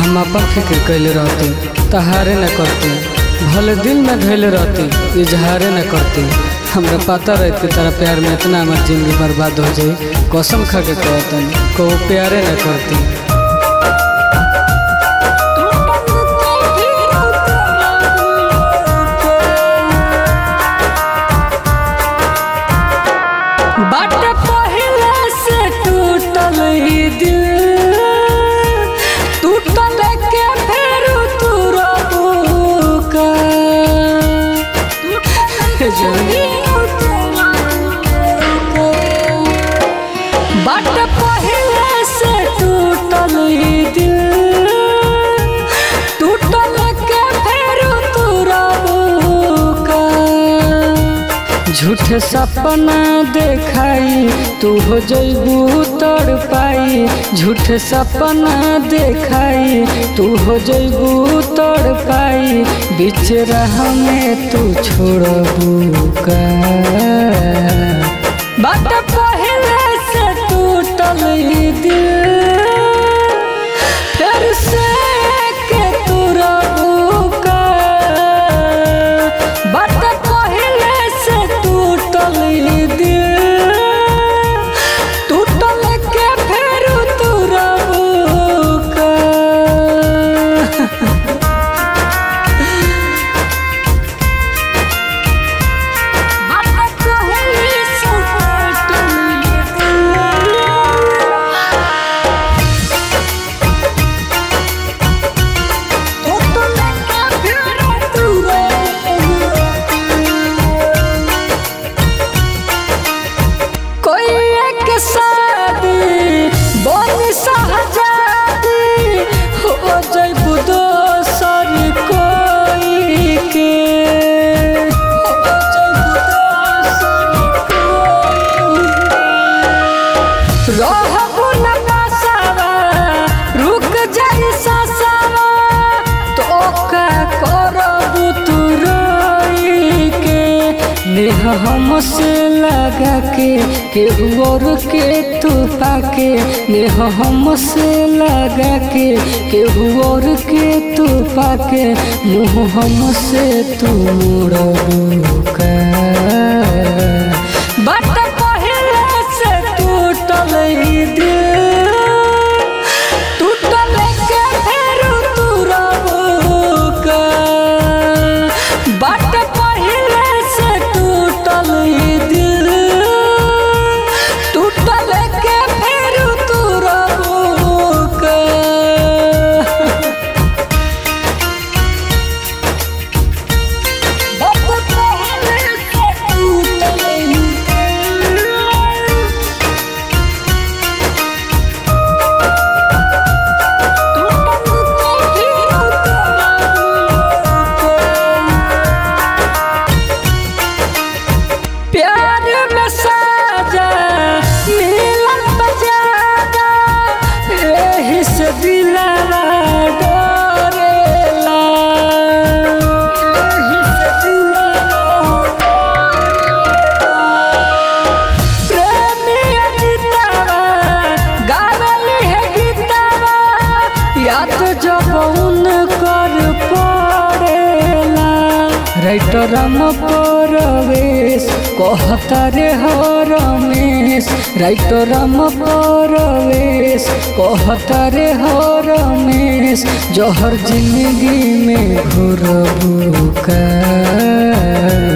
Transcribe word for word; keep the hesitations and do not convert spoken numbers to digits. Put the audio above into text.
हम अपन फिक्र कैले रहते तहारे न करते, भले दिल में धैले रहती इजहारे न करती। हमरा पता रहती तेरा प्यार में इतना हमार जिंदगी बर्बाद हो जाए, कसम खा के कहतन को प्यारे न करती। बाटे पहले से टूटल ही दिल, टूटल के फिर तू रोबू का बाटे पहले से टूटल ही दिल, टूटल के फिर तू रोबू का। झूठे सपना देखाई तू हो जइबू तड़पाई, झूठे सपना देखाई तू हो जइबू तड़पाई। बीच राह में तू छोड़बू का। बात पहले से टूटल ही दिल, फिर से के तू रोबू का। बात पहले से टूटल ही दिल, टूटल के फिर तू रोबू का। रहबू न पासावा रुक जाई सासावा, तो का करबू तू रोई के। नेह हमसे लगा के केहू और के तू पाके, नेह हमसे लगा के केहू और के तू पाके। मुँह हमसे तू मोड़बू का। बात पहले से टूटल ही दिल, टूटल के फिर तू रोबू का। बात पहले से टूटल ही दिल, टूटल के फिर तू रोबू का। बात पहले से टूटल ही प्यार में साजा मिलन बजादा, यही से दिलवा डरेला। यही से दिलवा डरेला। प्रेमी अजितवा गावली है गीतवा, याद जब उनकर पड़ेला। राइटर राम परवेश कहता रे हो रमेश, राइटर राम परवेश कहता रे हो रमेश। जहर जिंदगी में घोरबू का।